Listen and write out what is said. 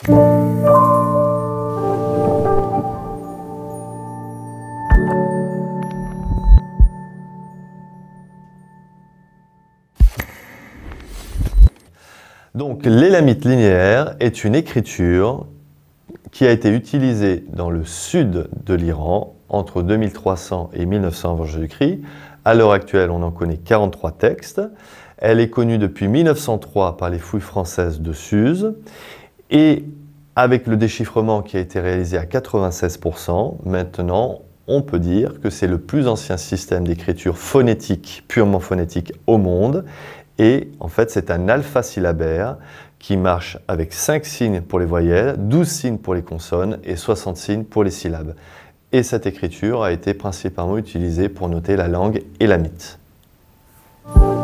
Donc l'élamite linéaire est une écriture qui a été utilisée dans le sud de l'Iran entre 2300 et 1900 avant Jésus-Christ. À l'heure actuelle, on en connaît 43 textes. Elle est connue depuis 1903 par les fouilles françaises de Suse. Et avec le déchiffrement qui a été réalisé à 96%, maintenant, on peut dire que c'est le plus ancien système d'écriture phonétique, purement phonétique au monde. Et en fait, c'est un alphasyllabaire qui marche avec 5 signes pour les voyelles, 12 signes pour les consonnes et 60 signes pour les syllabes. Et cette écriture a été principalement utilisée pour noter la langue élamite.